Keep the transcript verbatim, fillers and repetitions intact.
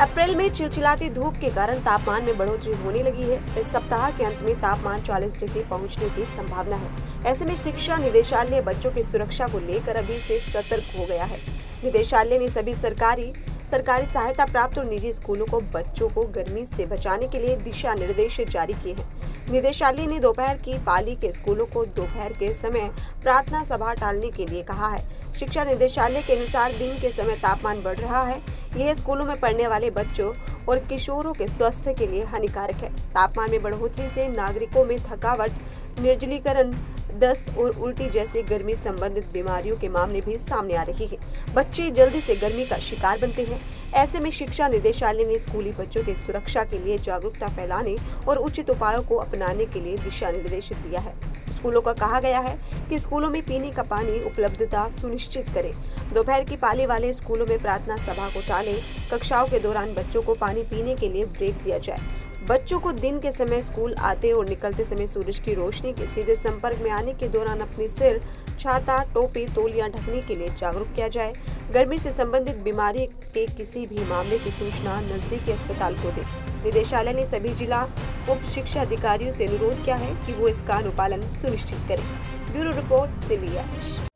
अप्रैल में चिलचिलाती धूप के कारण तापमान में बढ़ोतरी होने लगी है। इस सप्ताह के अंत में तापमान चालीस डिग्री पहुंचने की संभावना है। ऐसे में शिक्षा निदेशालय बच्चों की सुरक्षा को लेकर अभी से सतर्क हो गया है। निदेशालय ने सभी सरकारी सरकारी सहायता प्राप्त और निजी स्कूलों को बच्चों को गर्मी से बचाने के लिए दिशा निर्देश जारी किए हैं। निदेशालय ने दोपहर की पाली के स्कूलों को दोपहर के समय प्रार्थना सभा टालने के लिए कहा है। शिक्षा निदेशालय के अनुसार दिन के समय तापमान बढ़ रहा है। यह स्कूलों में पढ़ने वाले बच्चों और किशोरों के स्वास्थ्य के लिए हानिकारक है। तापमान में बढ़ोतरी से नागरिकों में थकावट, निर्जलीकरण, दस्त और उल्टी जैसी गर्मी संबंधित बीमारियों के मामले भी सामने आ रही है। बच्चे जल्दी से गर्मी का शिकार बनते हैं। ऐसे में शिक्षा निदेशालय ने स्कूली बच्चों की सुरक्षा के लिए जागरूकता फैलाने और उचित उपायों को अपनाने के लिए दिशा निर्देश दिया है। स्कूलों का कहा गया है कि स्कूलों में पीने का पानी उपलब्धता सुनिश्चित करें। दोपहर की पाली वाले स्कूलों में प्रार्थना सभा को टालें। कक्षाओं के दौरान बच्चों को पानी पीने के लिए ब्रेक दिया जाए। बच्चों को दिन के समय स्कूल आते और निकलते समय सूरज की रोशनी के सीधे संपर्क में आने के दौरान अपनी सिर, छाता, टोपी, तौलिया ढकने के लिए जागरूक किया जाए। गर्मी से संबंधित बीमारी के किसी भी मामले की सूचना नजदीकी अस्पताल को दें। निदेशालय ने सभी जिला उप शिक्षा अधिकारियों से अनुरोध किया है कि वो इसका अनुपालन सुनिश्चित करें। Bureau report, Delhi.